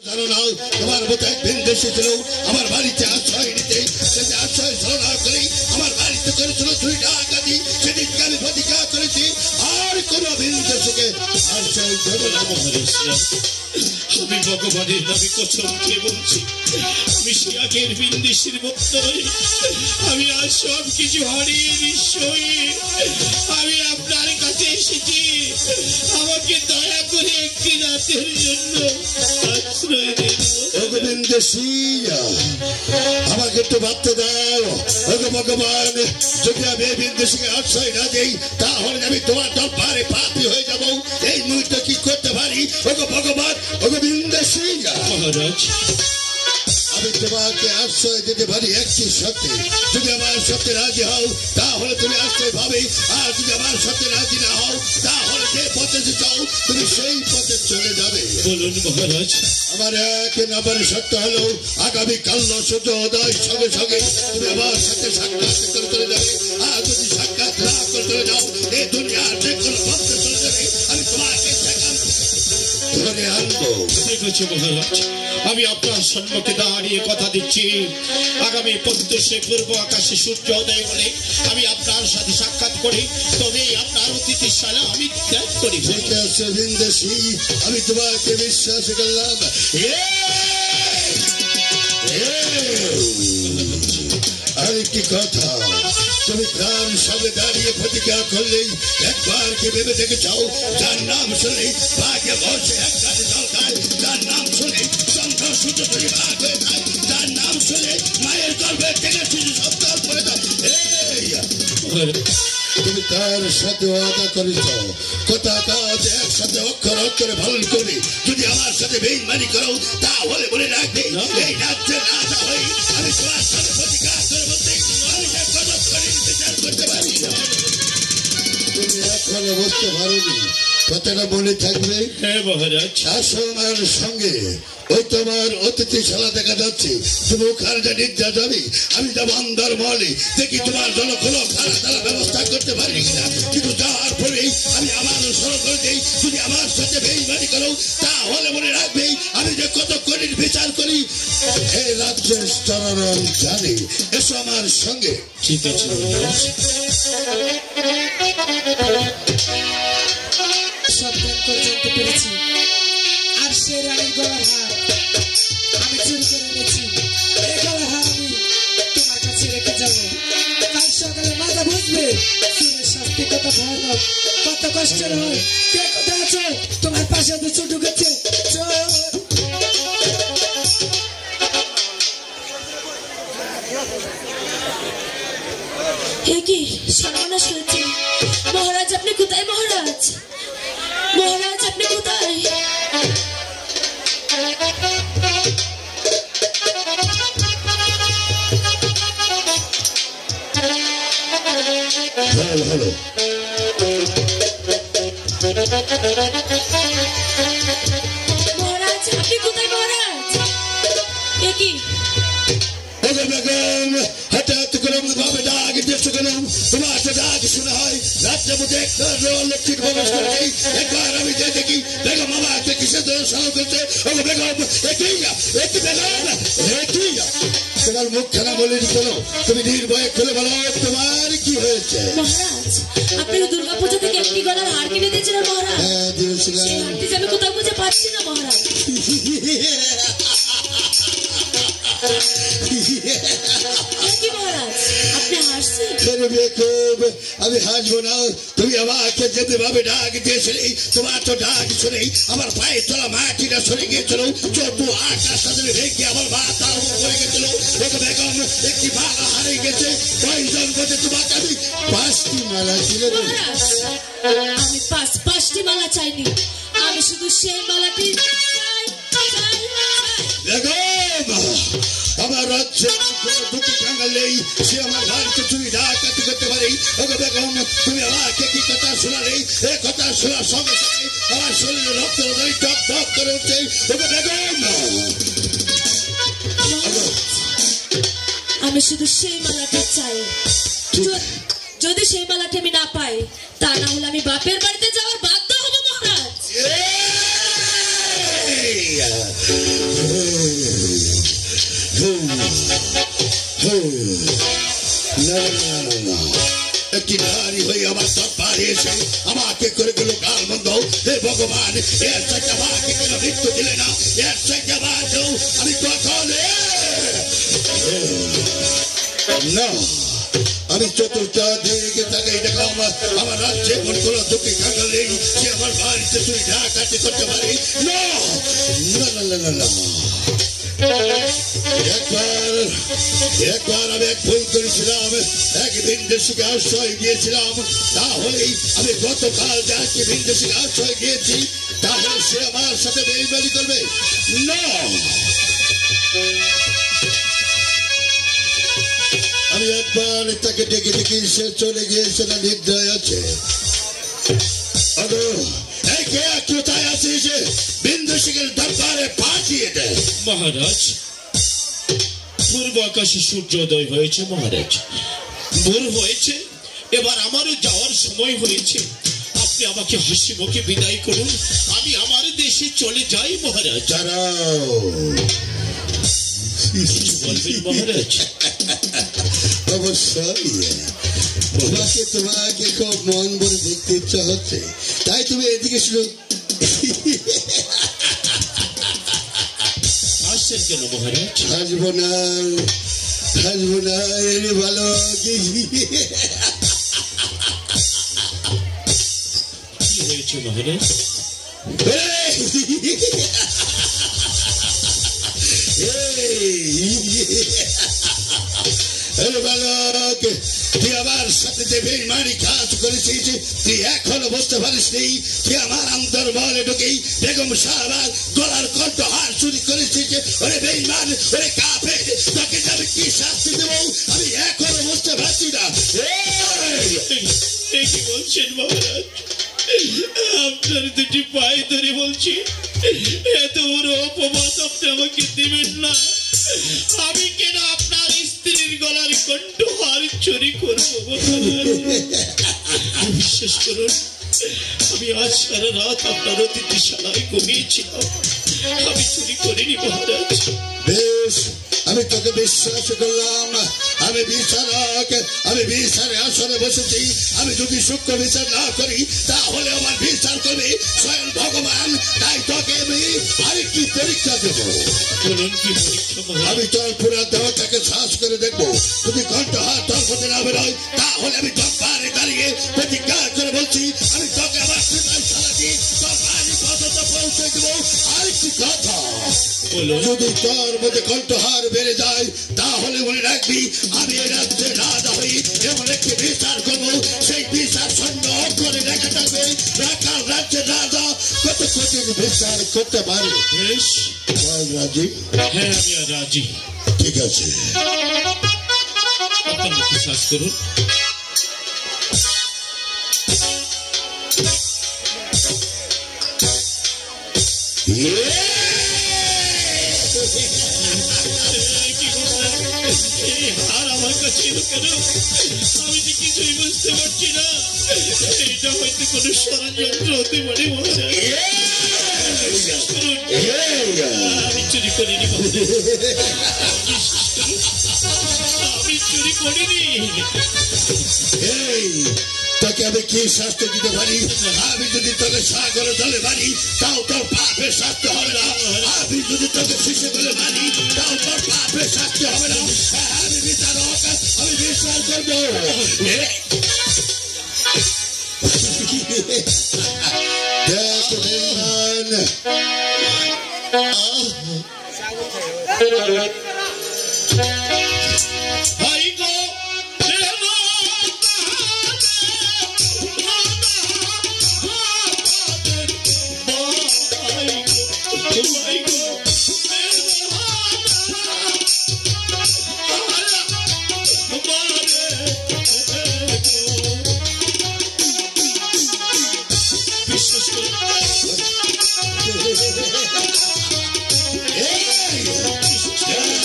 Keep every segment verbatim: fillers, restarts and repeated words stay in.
জানো না তোমার মতো এক ভিনদেশী ছিল আমার বাড়িতে আশ্রয় নিতে, সেটা আশ্রয় ছলনা করে আমার বাড়িতে করেছিল দুই ডাকাতি, সেদিনকে আমি প্রতিজ্ঞা করেছি আর কোন ভিনদেশীকে আশ্রয় দেব না। আমি ভগবানের নামে কসম খেয়ে বলছি, আমি সে আগের ভিনদেশীর ভক্ত নই। আমি আজ সব কিছু হারিয়ে নিঃস্ব হয়ে আমি আপনার কাছে এসেছি। আমাকে দয়া করে একটি রাতের জন্য আশ্রয় দিন। আমাকে একটু ভাবতে দাও। ওগো ভগবান, যদি আমি এই ভিনদেশীকে আশ্রয় না দিই তাহলে আমি তোমার দরবারে পাপী হয়ে যাব। এই মুহূর্তে কি করতে পারি ওগো ভগবান? ওগো ভিনদেশী মহারাজ, আমি তোমাকে আশ্রয় দিতে পারি একটি সত্যি। যদি আমার সত্যি রাজি হও তাহলে তুমি আশ্রয় পাবে, আর যদি আমার সত্যি রাজি না হও তাহলে যে পথে চাও তুমি সেই পথে চলে যাবে। বলুন মহারাজ। আমার এক নম্বর সত্য হলো আগামী কাল সূর্য উদয় সঙ্গে সঙ্গে তুমি আমার সাথে সাক্ষাৎ করে চলে যাবে। আর যদি সাক্ষাৎ না করে চলে যাও এই দুনিয়ার যে কোনো পথে চলে যাবে, আমি তোমাকে ধরে আনবো। ঠিক আছে মহারাজ, আমি আপনার সম্মুখে দাঁড়িয়ে কথা দিচ্ছি, আগামী পদ্মশে পূর্ব আকাশে সূর্য উদয় হলে আমি আপনার সাথে সাক্ষাৎ করি, তবে আপনার অতিথিশালা আমি ত্যাগ করি। ঠিক আছে ভিনদেশী, আমি তোমাকে বিশ্বাস করলাম। আরেকটি কথা, তুমি প্রাণ সামনে দাঁড়িয়ে প্রতিজ্ঞা করলেই একবার কি ভেবে দেখে চাও যার নাম শুনে বাঘে বসে এক গাছে জল খায়, যার নাম শুনে চন্দ্র সূর্য ধরে ভাগ হয়ে যায়, যার নাম শুনে মায়ের গর্ভে টেনে শুধু শব্দ করে দাও। তুমি তার সাথে ওয়াদা করেছ, কথা কাজ একসাথে অক্ষর অক্ষরে পালন করবে। যদি আমার সাথে বেইমানি করো তাহলে বলে রাখবে এই রাজ্যের রাজা হয়ে আমি তোমার সাথে প্রতিজ্ঞা করে বলতে আমি যে গজব করে বিচার করতে পারি না। তুমি এখনো বুঝতে পারোনি, কথাটা মনে থাকবে। হ্যাঁ মহারাজ। শাসনার সঙ্গে ওই তোমার অতিথিশালা দেখা যাচ্ছে, তুমি ওখানে নির্যা যাবে, আমি যাবো অন্দর মহলে, দেখি তোমার জন্য কোনো খারাপ তারা ব্যবস্থা করতে পারি কিনা। কিন্তু যাওয়ার পরেই আমি আমার অনুসরণ করে দিই, যদি আমার সাথে বেইমানি করো তাহলে মনে রাখবে আমি যে কত কঠিন বিচার করি এই রাজ্যের স্তরণ জানি। এসো আমার সঙ্গে। ঠিক আছে মহারাজ। সপ্তাহ করে জানতে পেরেছি আর সে রানীর গলার হার আমি চুরি করে এনেছি। এই গলার হার আমি তোমার কাছে রেখে যাবো। কাল সকালে মাথা বুঝবে চুরের শাস্তি কত ভয়ানক, কত কষ্টের হয়। কে কোথায় আছো? তোমার পাশে তো ছুটু গেছে। কি সর্বনাশ হয়েছে? মহারাজ আপনি কোথায়? মহারাজ, মহারাজ আপনি কোথায়? হ্যালো হ্যালো মহারাজ আপনি কোথায়? মহারাজ এ কি হঠাৎ করে ভাবে ডাক দেশ কেন তোমার ডাক শোনা হয় রাত্রে মধ্যে ইলেকট্রিক প্রবেশ করে একবার আমি যে দেখি বেগম আমাকে কিসের জন্য সাহায্য করছে। বেগম একটি বেগম একটি তোমার মুখ খানা বলে দিল, তুমি নির্ভয়ে খুলে বলো তোমার কি হয়েছে। মহারাজ আপনি দুর্গা পুজো থেকে একটি গলার হার কিনে দিয়েছিলেন মহারাজ। হ্যাঁ দিয়েছিলাম। সেই হারটি যে আমি কোথাও খুঁজে পাচ্ছি না মহারাজ। কি মহারাজ আপনি হাসছেন? আমি হাসবো না, তুমি আমাকে যেতে ভাবে ডাক দিয়েছিলে, তোমার তো ডাক শুনেই আমার পায়ে তোলা মাটিটা সরে গিয়েছিল, চোদ্দ আকাশ তাদের ভেঙে আমার মাথা পড়ে গেছিল। বেগম একটি মালা হারিয়ে গেছে, কয়েকজন বলছে তোমাকে আমি পাঁচটি মালা ছিল। আমি পাঁচ পাঁচটি মালা চাইনি, আমি শুধু সেই মালাটি আমার রাজ্যে দুটি টাঙ্গালেই সে আমার বাড়িতে চুরি ডাকাতি করতে পারে। ওগো বেগম তুমি আমাকে কি কথা শোনালে? এ কথা শোনার সঙ্গে সঙ্গে আমার শরীরে রক্ত টক টক করে উঠছে। ওগো বেগম আমি শুধু সেই মালাটি চাই। যদি সেই মালাটি আমি না পাই তা না হলে আমি বাপের বাড়িতে যাওয়ার বাধ্য হব মহারাজ। ভগবান এর থেকে আমাকে কেন মৃত্যু দিলে না এর থেকে আমাকেও আমি কখন না আমি চতুর্থা দিকে তাকে দেখলাম আমার রাজ্যে এমন কোন দুঃখী কাঙ্গাল নেই সে আমার বাড়িতে তুই ঢাকাটি করতে পারি না না না না না একবার একবার আমি এক ভুল করেছিলাম এক বিন্দেশিকে আশ্রয় দিয়েছিলাম তাহলেই আমি গতকাল যাকে বিন্দেশিকে আশ্রয় দিয়েছি তাহলে সে আমার সাথে বেইমানি করবে না আমি একবার তাকে ডেকে ডেকে সে চলে গিয়েছে না নির্দয় আছে কোথায় আছিস বিন্দুশিকের দরবারে পাঠিয়ে দেয় মহারাজ পূর্ব আকাশে সূর্যোদয় হয়েছে মহারাজ ভোর হয়েছে এবার আমারও যাওয়ার সময় হয়েছে আপনি আমাকে হাসি মুখে বিদায় করুন আমি আমার দেশে চলে যাই মহারাজ দাঁড়াও কিছু বলবেন মহারাজ অবশ্যই তোমাকে তোমাকে খুব মন ভরে দেখতে ইচ্ছা হচ্ছে তাই তুমি এদিকে শুনো আসছেন কেন মহারাজ হাসবো না হাসবো না এর ভালো কি হয়েছে মহারাজ তুই আমার সাথে যে বেইমানি কাজ করেছিস তুই এখনো বুঝতে পারিস নি তুই আমার অন্তর মনে ঢুকেই বেগম সাহাবার গলার কণ্ঠহার চুরি করেছিস ওরে বেইমান ওরে কাফের তাকে আমি কি শাস্তি দেবো আমি এখনো বুঝতে পারছি না কি বলছেন মহারাজ আপনার দুটি পায়ে ধরে বলছি এত বড় অপবাদ আপনি আমাকে দেবেন না আমি কেন আপনার স্ত্রীর গলার কণ্ঠহার চুরি করবো বিশ্বাস করুন আমি আজ সারা রাত আপনার অতিথিশালায় ঘুমিয়েছিলাম আমি চুরি করিনি মহারাজ বেশ আমি তোকে বিশ্বাস করলাম আমি বিচারক আমি বিচারে আসরে বসেছি আমি যদি সূক্ষ্ম বিচার না করি তাহলে আমার বিচার করবে স্বয়ং ভগবান তাই তোকে আমি আরেকটি পরীক্ষা দেব বলুন কি পরীক্ষা আমি তোর পুরো দেহটাকে শ্বাস করে দেখবো যদি কণ্ঠহার তোর মধ্যে না বেরোয় তাহলে আমি দরবারে দাঁড়িয়ে প্রতিজ্ঞা করে বলছি আমি তোকে আমার পিতায় সারা দিয়ে তোর বাড়ি পর্যন্ত পৌঁছে দেবো আরেকটি কথা যদি তোর মধ্যে কণ্ঠহার বেড়ে যায় তাহলে মনে রাখবি আমি এই রাজ্যে রাজা হই এমন একটি বিচার করবো সেই বিচার সৈন্য করে রেখে থাকবে রাখাল রাজ্যের রাজা কত কঠিন বিচার করতে পারে বেশ রাজি হ্যাঁ আমি আর রাজি ঠিক আছে আপনার বিশ্বাস করুন আর আমার কাছে কেন আমি যে কিছুই বুঝতে পারছি না এটা হয়তো কোনো ষড়যন্ত্র হতে পারে আমি চুরি করিনি আমি চুরি করিনি তোকে আমি কি শাস্তি দিতে পারি আমি যদি তোকে সাগরে জলে মারি তাও তোর পাপের শাস্তি হবে না আমি যদি তোকে শিশু করে মারি তাও তোর পাপের শাস্তি হবে না আমি বিচারক আমি বিচার করবো দেখ বেঈমান ভাই গো Hey!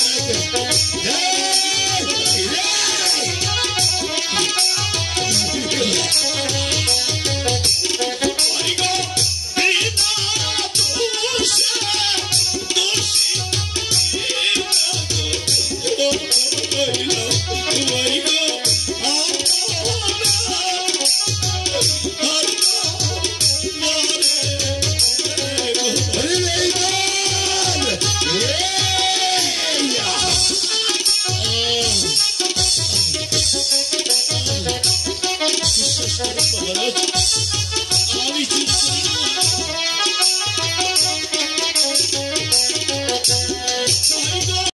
মহারাজ